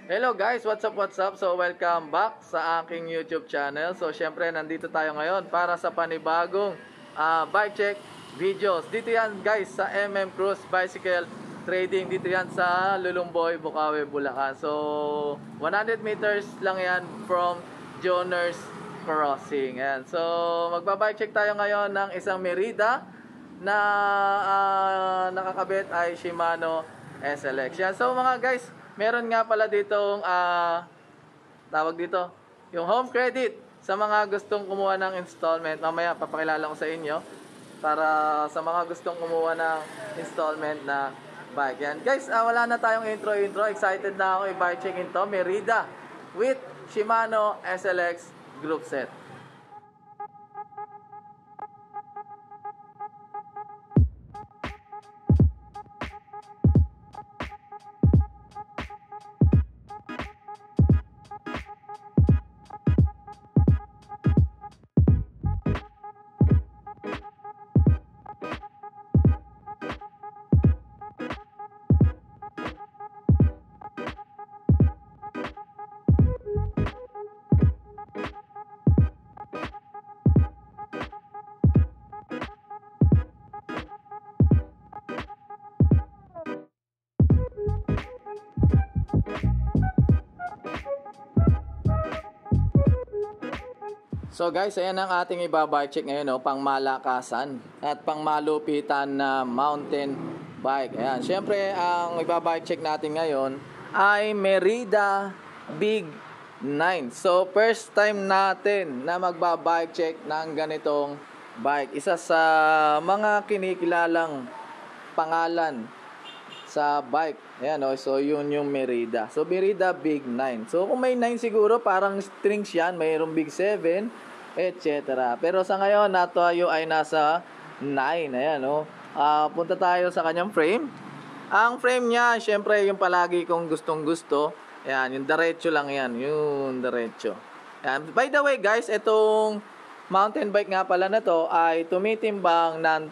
Hello guys, what's up, what's up? So welcome back sa aking YouTube channel. So syempre nandito tayo ngayon para sa panibagong bike check videos. Dito yan guys sa MM Cruz Bicycle Trading. Dito yan sa Lulumboy, Bukawi, Bulacan. So 100 meters lang yan from Joner's Crossing. Ayan. So magbabike check tayo ngayon ng isang Merida na nakakabit ay Shimano SLX. Yan. So mga guys, meron nga pala ditong tawag dito, yung home credit sa mga gustong kumuha ng installment. Mamaya papakilala ko sa inyo para sa mga gustong kumuha ng installment na bike. Yan. Guys, wala na tayong intro. Excited na ako i-bike check into Merida with Shimano SLX group set. So guys, ayan ang ating ibabike check ngayon, no? Pang malakasan at pang malupitan na mountain bike. Ayan, syempre ang ibabike check natin ngayon ay Merida Big 9. So first time natin na magbabike check ng ganitong bike. Isa sa mga kinikilalang pangalan sa bike. Ayan, no? So yun yung Merida. So Merida Big 9. So kung may 9 siguro parang strings yan. Mayroong Big 7 etc. Pero sa ngayon, tayo ay nasa 9. Ayan, no? Punta tayo sa kanyang frame. Ang frame niya, syempre, yung palagi kong gustong-gusto. Ayan, yung diretso lang yan. Yung diretso. Ayan. By the way, guys, itong mountain bike nga pala na to ay tumitimbang ng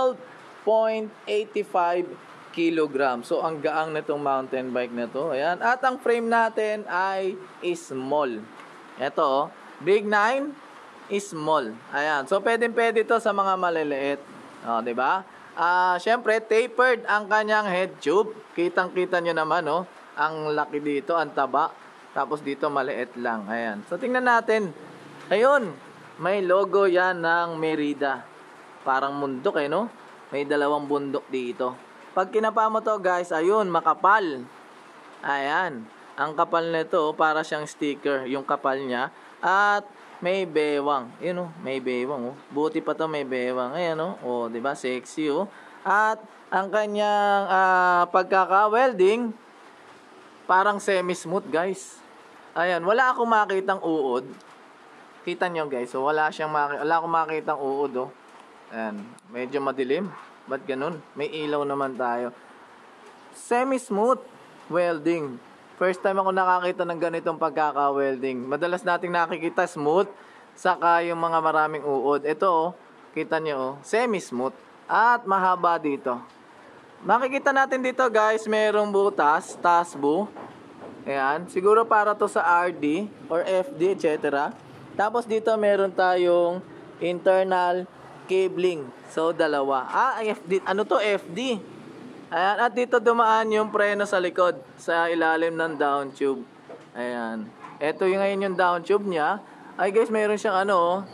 12.85 kg. So, ang gaang na itong mountain bike na to. Ayan. At ang frame natin ay small. Ito, oh. Big 9 small. Ayan. So, pwede to sa mga maliliit. O, diba? Syempre, tapered ang kanyang head tube. Kitang-kita nyo naman, no? Ang laki dito, ang taba. Tapos dito, maliit lang. Ayan. So, tingnan natin. Ayun. May logo yan ng Merida. Parang bundok, no? May dalawang bundok dito. Pag kinapa mo to, guys, ayun, makapal. Ayan. Ang kapal nito, para siyang sticker. Yung kapal niya. At may bewang. Yun, oh, may bewang, oh. Buti pa to may bewang. Ayan, oh. Oh, 'di ba? Sexy, oh. At ang kanyang pagkaka-welding parang semi-smooth, guys. Ayan, wala akong makitang uod. Kita nyo, guys. So wala akong makitang uod, oh. Ayan, medyo madilim. Ba't ganun? May ilaw naman tayo. Semi-smooth welding. First time ako nakakita ng ganitong pagkaka-welding. Madalas nating nakikita smooth, saka yung mga maraming uod. Ito, oh, kita nyo, oh, semi-smooth. At mahaba dito. Makikita natin dito, guys, merong butas, tasbo. Ayan, siguro para to sa RD or FD, etc. Tapos dito meron tayong internal cabling. So, dalawa. FD. Ano to? FD. Ayan, at dito dumaan yung preno sa likod, sa ilalim ng down tube. Ayan. Ito yung ngayon yung down tube niya. Ay guys, mayroon siyang ano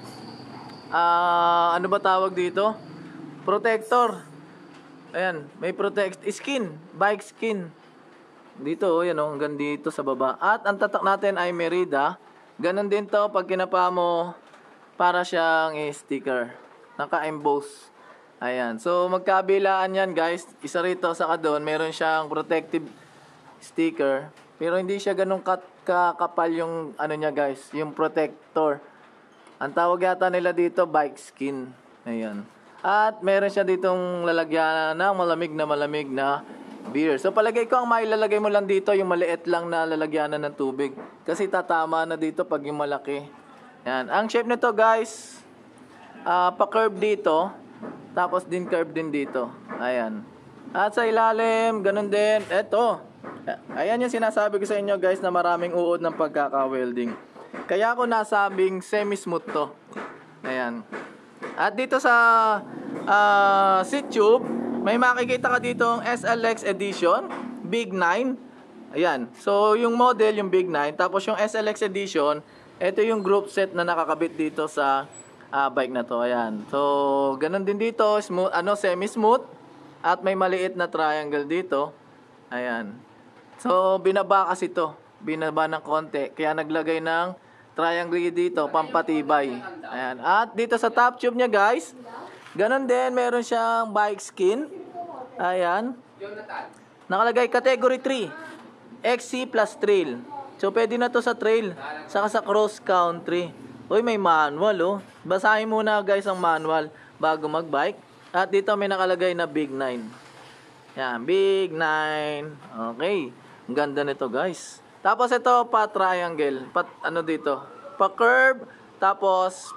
ba tawag dito? Protector. Ayan, may skin, bike skin. Dito, yan o, hanggang dito sa baba. At ang tatak natin ay Merida. Ganon din to, pag kinapa mo, para siyang sticker. Naka-emboss. Ayan. So, magkabilaan yan, guys. Isa rito, saka doon, meron siyang protective sticker. Pero hindi siya ganun kakapal yung, ano niya, guys, yung protector. Ang tawag yata nila dito, bike skin. Ayan. At meron siya ditong lalagyan ng malamig na beer. So, palagay ko, ang mailalagay mo lang dito, yung maliit lang na lalagyanan ng tubig. Kasi tatama na dito pag yung malaki. Ayan. Ang shape nito, guys, pa-curve dito. Tapos din curve din dito. Ayan. At sa ilalim, ganun din. Eto. Ayan yung sinasabi ko sa inyo guys na maraming uod ng pagkaka-welding. Kaya ako nasabing semi-smooth to. Ayan. At dito sa seat tube, may makikita ka dito ang SLX Edition, Big 9. Ayan. So, yung model, yung Big 9. Tapos yung SLX Edition, ito yung group set na nakakabit dito sa bike na to. Ayan. So, ganun din dito, smooth, semi-smooth. At may maliit na triangle dito. Ayan. So, binaba kasi to. Binaba ng konti. Kaya naglagay ng triangle dito, pampatibay. Ayan. At dito sa top tube niya guys, ganun din, meron siyang bike skin. Ayan. Nakalagay category 3. XC plus trail. So, pwede na to sa trail. Saka sa cross country. Uy, may manual oh. Basahin muna guys ang manual bago mag-bike. At dito may nakalagay na Big 9. Yan, Big 9. Okay. Ang ganda nito guys. Tapos ito pa triangle. Dito? Pa curve. Tapos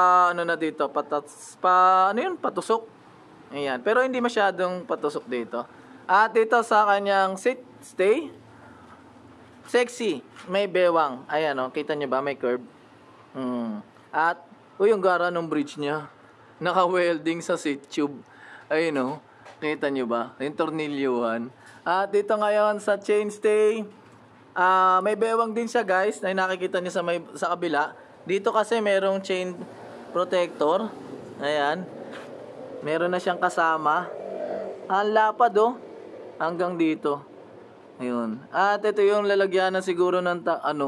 patusok. Ayan. Pero hindi masyadong patusok dito. At dito sa kanyang seat stay. Sexy. May bewang. Ayan oh. Kita nyo ba? May curve. At yung gara ng bridge niya. Naka-welding sa seat tube. Ayun oh. Kita nyo ba? Yung tornilyuhan. At dito ngayon sa chainstay, may bewang din siya guys. Na nakikita nyo sa kabila. Dito kasi merong chain protector. Ayan. Meron na siyang kasama. Ang lapad oh. Hanggang dito. Ayun. At ito yung lalagyan na siguro ng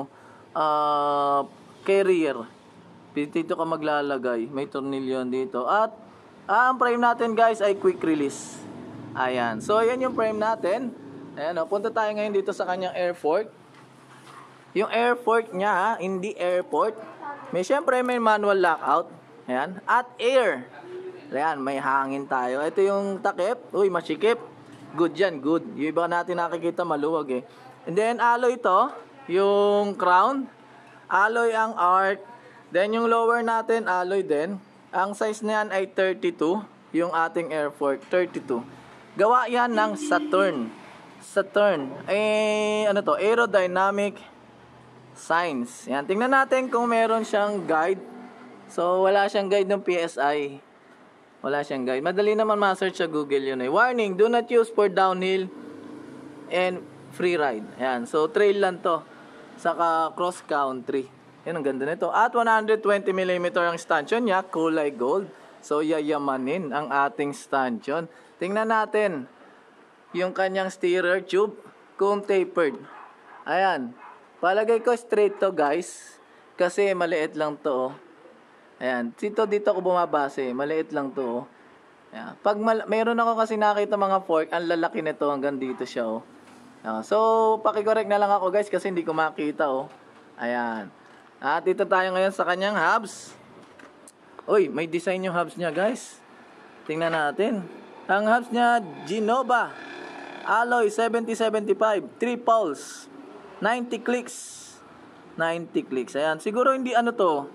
carrier. Dito ka maglalagay. May tornilyo dito. At ang frame natin guys ay quick release. Ayan. So ayan yung frame natin. Ayan o. Punta tayo ngayon dito sa kanyang air fork. Yung air fork niya, hindi airport. Siyempre may manual lockout. Ayan. At air. Ayan. May hangin tayo. Ito yung takip. Uy, masikip. Good yan. Good. Yung iba natin nakikita maluwag eh. And then alloy to. Yung crown. Alloy ang arc. Then yung lower natin, alloy din. Ang size niyan ay 32. Yung ating air fork, 32. Gawa yan ng Saturn. Saturn. Aerodynamic Science. Yan. Tingnan natin kung meron siyang guide. So, wala siyang guide ng PSI. Wala siyang guide. Madali naman ma-search sa Google yun eh. Warning, do not use for downhill and free ride. Yan. So, trail lang to. Saka cross country. Yan, ang ganda nito. At 120mm ang stanchion niya, kulay gold. So, yayamanin ang ating stanchion. Tingnan natin yung kanyang steerer tube kung tapered. Ayan. Palagay ko straight to guys. Kasi maliit lang to. Ayan. Dito ako bumabase. Maliit lang to. Ayan. Pag mayroon ako kasi nakita mga fork, ang lalaki nito hanggang dito siya oh. So, pakicorrect na lang ako guys kasi hindi ko makita oh. Ayan. At dito tayo ngayon sa kanyang hubs. Uy, may design yung hubs niya guys. Tingnan natin. Ang hubs niya, Genova Alloy 7075, 3 poles, 90 clicks. 90 clicks. Ayan, siguro hindi 3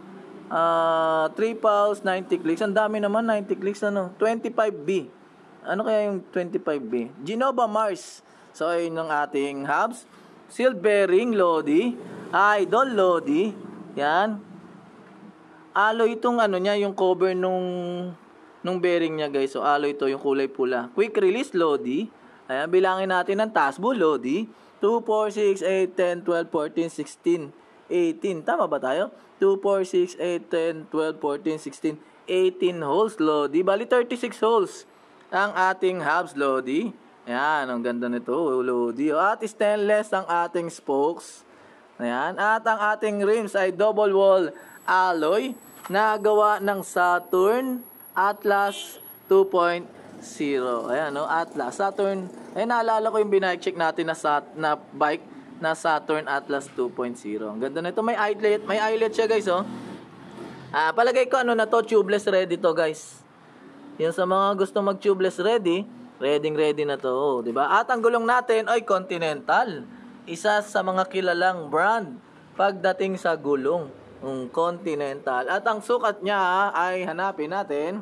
poles, 90 clicks. Ang dami naman 90 clicks 25B. Ano kaya yung 25B? Genova Mars. So, ayun yung ating hubs. Seal bearing, Lodi. Idol, Lodi. Yan. Alloy itong niya, yung cover nung bearing niya guys. So, alloy ito, yung kulay pula. Quick release, Lodi. Ayan, bilangin natin ng tasbo, Lodi. 2, 4, 6, 8, 10, 12, 14, 16, 18. Tama ba tayo? 2, 4, 6, 8, 10, 12, 14, 16, 18 holes, Lodi. Bali, 36 holes ang ating hubs, Lodi. Ayan, ang ganda nito, Lodi. At stainless ang ating spokes. Ayan. At ang ating rims ay double wall alloy na gawa ng Saturn Atlas 2.0. Ayan, Atlas. Saturn. Ay, naalala ko yung binike-check natin na bike na Saturn Atlas 2.0. Ang ganda nito. May eyelet siya, guys, oh. Palagay ko, tubeless ready to, guys. Yan sa mga gusto mag-tubeless ready, ready na to, oh, 'di ba? At ang gulong natin ay Continental. Isa sa mga kilalang brand pagdating sa gulong, Continental. At ang sukat niya ay hanapin natin.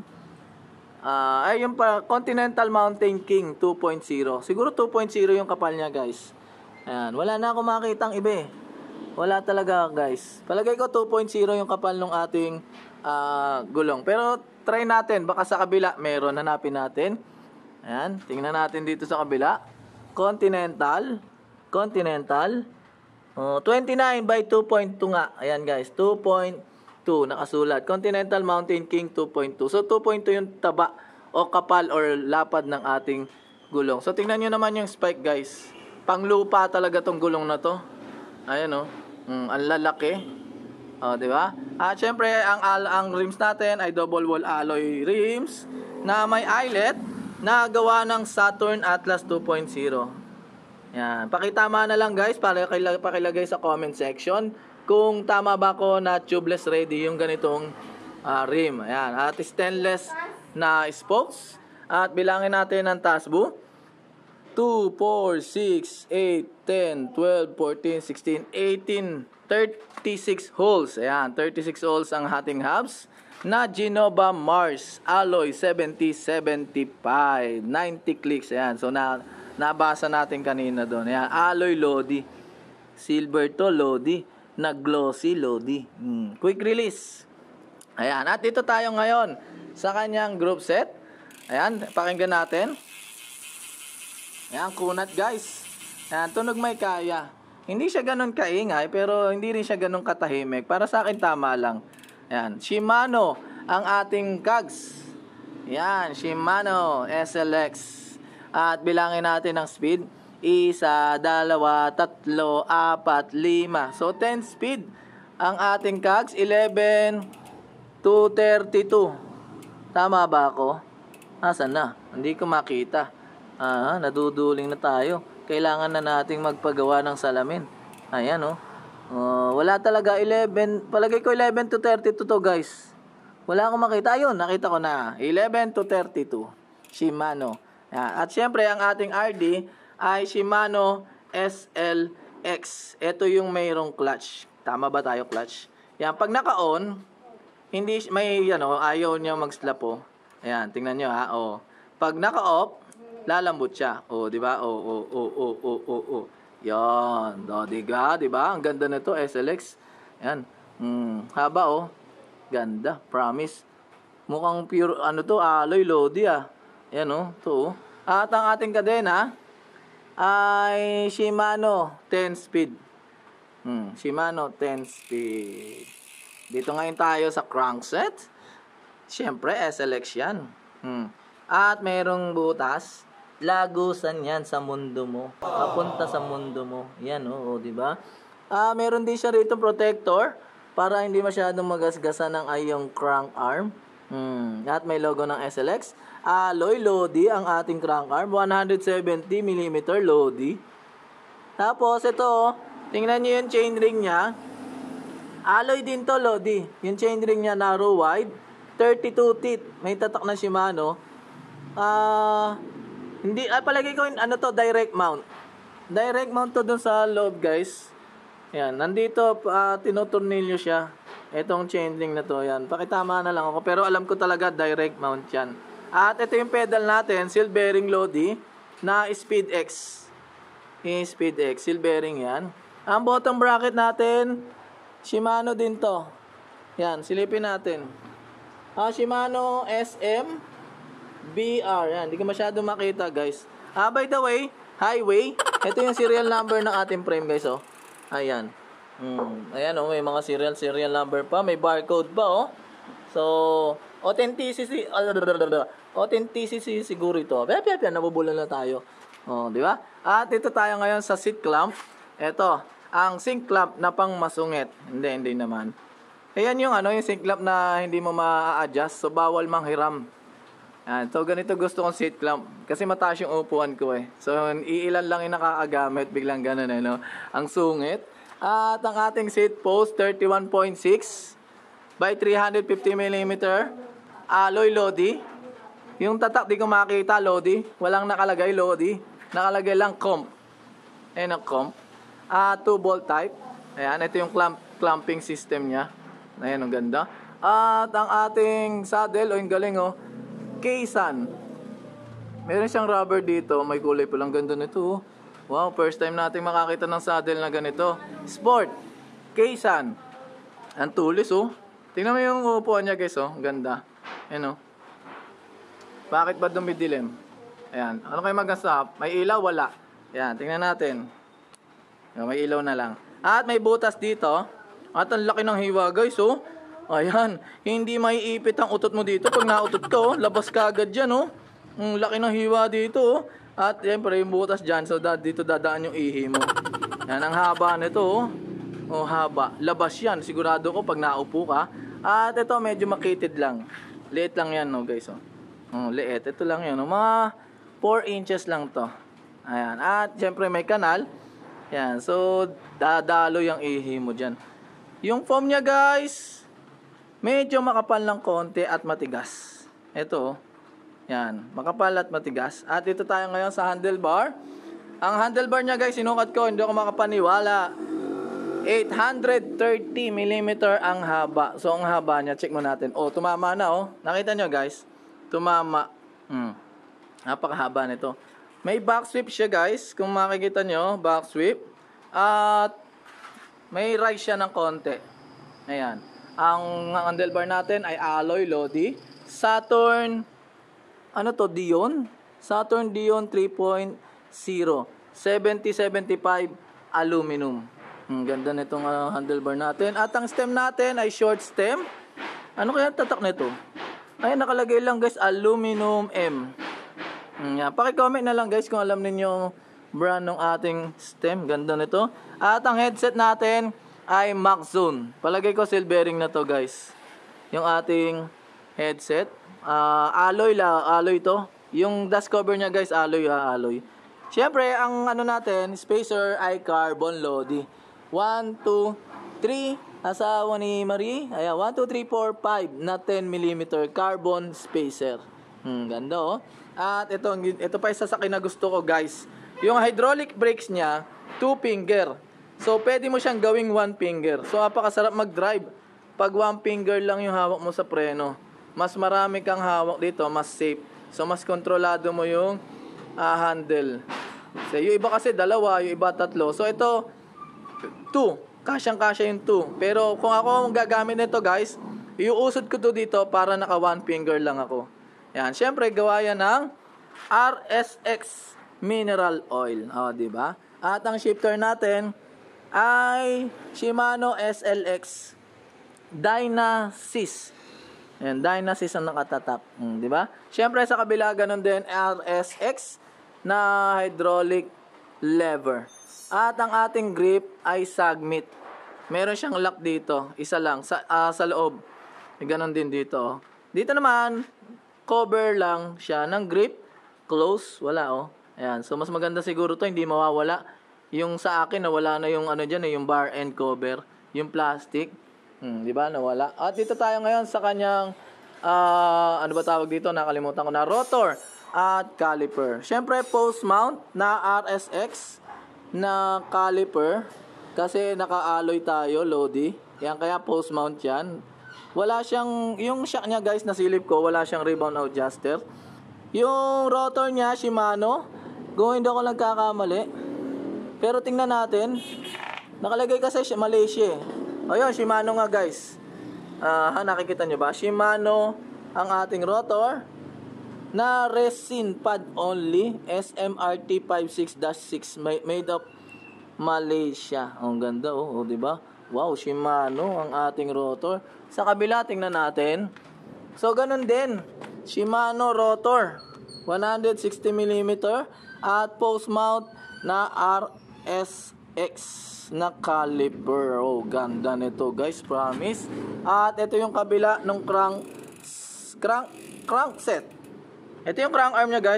Ay yung Continental Mountain King 2.0. Siguro 2.0 yung kapal niya, guys. Ayan, wala na akong makitang iba eh. Wala talaga guys. Palagay ko 2.0 yung kapal ng ating gulong. Pero try natin, baka sa kabila meron, hanapin natin. Ayan, tingnan natin dito sa kabila. Continental. 29 by 2.2 nga. Ayan guys, 2.2 nakasulat. Continental Mountain King 2.2. So 2.2 yung taba o kapal or lapad ng ating gulong. So tingnan nyo naman yung spike guys. Panglupa talaga tong gulong na to. Ayan oh. Ang lalaki. Oh, di ba? At syempre ang rims natin ay double wall alloy rims na may eyelet na gawa ng Saturn Atlas 2.0. Yan, pakitama na lang guys para pakilagay sa comment section kung tama ba ko na tubeless ready yung ganitong rim. Ayan, at stainless na spokes. At bilangin natin ang tasbo. 2, 4, 6, 8, 10, 12, 14, 16, 18, 36 holes. Ayan, 36 holes ang ating hubs na Genova Mars Alloy 7075. 90 clicks. Ayan, so nabasa natin kanina doon. Ayan, alloy Lodi. Silver to Lodi. Na glossy Lodi. Quick release. Ayan, at dito tayo ngayon sa kanyang group set. Ayan, pakinggan natin. Ayan, kunat guys. Ayan, tunog may kaya. Hindi siya ganun kaingay, pero hindi rin siya ganun katahimik. Para sa akin, tama lang. Ayan, Shimano ang ating cogs. Ayan, Shimano SLX. At bilangin natin ang speed. 1, 2, 3, 4, 5. So 10 speed ang ating cogs. 11 to 32. Tama ba ako? Asan na? Hindi ko makita. Naduduling na tayo. Kailangan na nating magpagawa ng salamin. Ayan oh. Wala talaga 11. Palagay ko 11 to 32 to guys. Wala akong makita. Ayun, nakita ko na. 11 to 32. Shimano. At syempre, ang ating RD ay Shimano SLX. Ito yung mayroong clutch. Tama ba tayo clutch? Yan, pag naka-on, hindi may ayaw niya mag-slap oh. Ayan, tingnan niyo ha. Oh. Pag naka-off, lalambot siya. Oh, di ba? Oh. Yan, di ba? Ang ganda nito SLX. Yan. Haba oh. Ganda, promise. Mukhang pure alloy Lodi ah. Yan oh, to. At ang ating kadena ay Shimano 10 speed. Shimano 10 speed. Dito ngayon tayo sa crankset. Siyempre SLX yan. At mayroong butas. Lagusan yan sa mundo mo. Papunta sa mundo mo. Yan oh, di ba? Meron din siya rito protector para hindi masyadong magasgasan ng ayong crank arm. At may logo ng SLX. Alloy Lodi ang ating crank arm. 170mm Lodi. Tapos ito, tingnan nyo yung chainring niya. Alloy din to Lodi. Yung chainring niya narrow wide. 32 teeth. May tatak na Shimano. Palagay ko direct mount. Direct mount to dun sa loob guys. Yan, nandito tinuturnilyo siya. Itong chainring na to, yan. Pakitama na lang ako. Pero alam ko talaga direct mount yan. At ito yung pedal natin, seal bearing Lodi na Speed X. Speed X, seal bearing yan. Ang bottom bracket natin, Shimano din to. Yan, silipin natin. Shimano SM BR. Yan, hindi ko masyado makita guys. By the way, highway. Ito yung serial number ng ating frame guys oh. Ayan. Ayan oh, may mga serial number pa, may barcode pa oh. So, authenticity siguro ito. Nabubulan na tayo. Oh, di ba? At ito tayo ngayon sa seat clamp. Ito, ang sink clamp na pang masungit. Hindi naman. Ayan yung yung sink clamp na hindi mo ma-adjust. So, bawal manghiram. Yan. So, ganito gusto kong seat clamp. Kasi mataas yung upuan ko eh. So, iilan lang yung nakakagamit. Biglang ganun eh, no? Ang sungit. At ang ating seat post, 31.6 by 350mm. Alloy Lodi. Yung tatak di ko makita Lodi. Walang nakalagay Lodi. Nakalagay lang comp. Ayan ang comp. 2 bolt type. Ayan, ito yung clamping system niya. Ayan, ang ganda. At ang ating saddle, yung galing Kaysan. Meron siyang rubber dito, may kulay palang ganda nito. Wow, first time nating makakita ng saddle na ganito. Sport. Kaysan. Ang tulis, oh. Tingnan mo yung upuan niya, guys, oh. Ganda. Ayan, oh. Bakit ba dumidilim? Ayan. Ano kayo maganda? May ilaw? Wala. Ayan, tingnan natin. Ayan, may ilaw na lang. At may butas dito. At ang laki ng hiwa, guys, oh. Ayan. Hindi maiipit ang utot mo dito. Pag nautot ka, oh, labas ka agad dyan, oh. Ang laki ng hiwa dito, oh. At siyempre yung butas dyan. So, dito dadaan yung ihi mo. Ayan, ang haba nito, oh. Oh, haba. Labas yan. Sigurado ko pag naupo ka. At ito, medyo makitid lang. Liit lang yan, no, guys, oh. Oh, liit. Ito lang yan, oh. Mga 4 inches lang to. Ayan. At siyempre may kanal. Ayan. So, dadalo yung ihi mo dyan. Yung foam niya, guys, medyo makapal ng konti at matigas. Ito, oh. Yan. Makapal at matigas. At ito tayo ngayon sa handlebar. Ang handlebar niya, guys, sinukat ko. Hindi ako makapaniwala. 830mm ang haba. So, ang haba niya, check mo natin. Oh, tumama na, oh. Nakita nyo, guys? Tumama. Napakahaba nito. May back sweep siya, guys. Kung makikita nyo, back sweep. At may rise siya ng konti. Ayan. Ang handlebar natin ay alloy Lodi. Saturn, ano to, Dion? Saturn Dion 3.0. 7075 aluminum. Ganda nitong handlebar natin. At ang stem natin ay short stem. Ano kaya tatak nito? Ay, nakalagay lang, guys, aluminum M. Yan. Paki-comment na lang, guys, kung alam niyo brand ng ating stem. Ganda nito. At ang headset natin ay Maxzone. Palagay ko silvering na to, guys. Yung ating headset. Alloy to. Yung dust cover niya, guys, alloy. Siyempre, ang ano natin, spacer ay carbon Lodi. 1, 2, 3. Asawa ni Marie. Ayan, 1, 2, 3, 4, 5 na 10mm carbon spacer. Ganda, oh. At ito pa isa sa akin na gusto ko, guys. Yung hydraulic brakes niya, 2 finger. So, pwede mo siyang gawing 1 finger. So, napakasarap mag-drive. Pag 1 finger lang yung hawak mo sa preno, mas marami kang hawak dito, mas safe. So, mas kontrolado mo yung handle. So, yung iba kasi dalawa, yung iba tatlo. So, ito, 2. Kasyang-kasya yung 2. Pero, kung ako gagamit nito, guys, iuusod ko to dito para naka 1 finger lang ako. Yan. Siyempre, gawa yan ng RSX mineral oil. O, diba? At ang shifter natin ay Shimano SLX Dynasys. Ayan, Dynasys ang nakatatak. Diba? Siyempre, sa kabila, ganun din RSX na hydraulic lever. At ang ating grip ay Sagmit. Meron siyang lock dito. Isa lang. Sa loob. Ganun din dito. Oh. Dito naman, cover lang siya ng grip. Close. Wala, oh. Ayan. So, mas maganda siguro to hindi mawawala. Yung sa akin, nawala na yung ano dyan, yung bar end cover. Yung plastic. Diba? Nawala. At dito tayo ngayon sa kanyang, ano ba tawag dito? Nakalimutan ko na. Rotor at caliper. Siyempre, post mount na RSX na caliper. Kasi naka-alloy tayo, Lodi. Yan, kaya post mount yan. Wala siyang, yung shock niya, guys, nasilip ko, wala siyang rebound adjuster. Yung rotor niya, Shimano. Kung hindi ako nagkakamali. Pero tingnan natin. Nakalagay kasi Malaysia. Ayun, Shimano nga, guys. Nakikita nyo ba? Shimano ang ating rotor na resin pad only. SMRT 56-6 made of Malaysia. Ang ganda, oh, diba? Wow, Shimano ang ating rotor. Sa kabila, tingnan natin. So, ganun din. Shimano rotor. 160mm at post mount na RSX na caliper. Oh, ganda nito, guys. Promise. At ito yung kabila ng crankset. Ito yung crank arm niya, guys.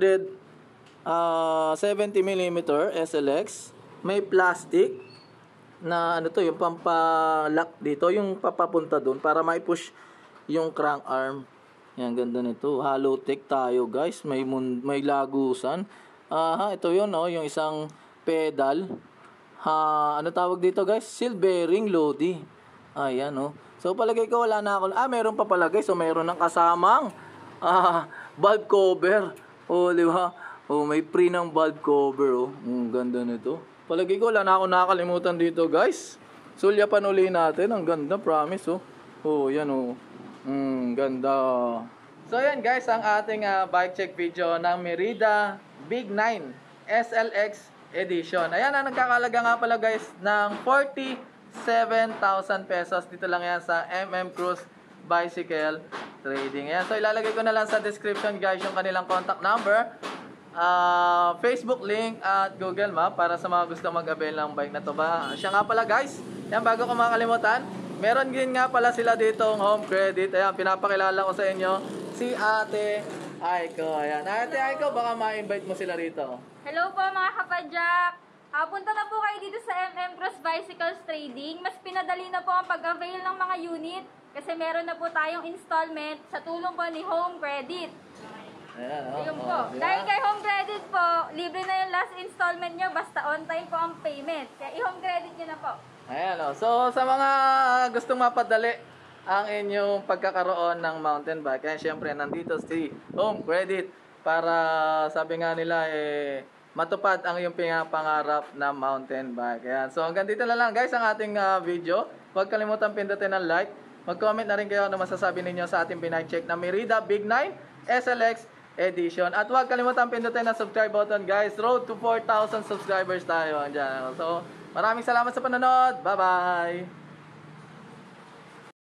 170mm SLX. May plastic na ano to, yung pampalock dito, yung papapunta doon para mai-push yung crank arm. Yan, ganda nito. Hollow tech tayo, guys. May lagusan. Ito yun, oh, yung isang pedal. Ano tawag dito, guys? Silvering Lodi. Ayan, oh. So, palagay ko wala na ako. Meron pa pala, guys. So, meron ng kasamang valve cover. Oh, di ba? Oh, may free ng valve cover, oh. Ganda nito. Palagi ko, wala na ako nakakalimutan dito, guys. Sulyapan uli natin. Ang ganda, promise, oh. Oh, yan, oh. Ganda. So, yan, guys, ang ating bike check video ng Merida Big 9 SLX Edition. Ayan, nagkakalaga nga pala, guys, ng 47,000 pesos. Dito lang yan sa MM Cruise Bicycle Trading. Ayan, so ilalagay ko na lang sa description, guys, yung kanilang contact number, Facebook link at Google Map para sa mga gusto mag-avail ng bike na to ba. Siya nga pala, guys, yan, bago ko makalimutan, meron din nga pala sila dito home credit. Ayan, pinapakilala ko sa inyo si Ate Aiko. Ayan, Ate Aiko, baka ma-invite mo sila rito. Hello po mga kapadyak! Punta na po kayo dito sa MM Cross Bicycles Trading. Mas pinadali na po ang pag-avail ng mga unit kasi meron na po tayong installment sa tulong po ni Home Credit. Ayan, Ayun po. Dahil kay Home Credit po, libre na yung last installment nyo basta on time po ang payment. Kaya i-home credit nyo na po. Ayan, oh. So sa mga gustong mapadali ang inyong pagkakaroon ng mountain bike, kaya syempre nandito si Home Credit para sabi nga nila matupad ang iyong pangarap na mountain bike. Ayan. So hanggang dito na lang, guys, ang ating video. Huwag kalimutan pindutin ang like. Mag-comment na rin kayo ano masasabi ninyo sa ating pinag-check na Merida Big 9 SLX Edition. At huwag kalimutan pindutin ang subscribe button, guys. Road to 4,000 subscribers tayo. Andyan. So maraming salamat sa panonood. Bye-bye!